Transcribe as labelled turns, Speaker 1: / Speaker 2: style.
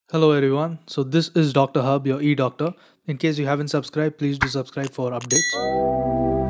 Speaker 1: Hello everyone. So this is Dr. Hub, your e-doctor. In case you haven't subscribed, please do subscribe for updates.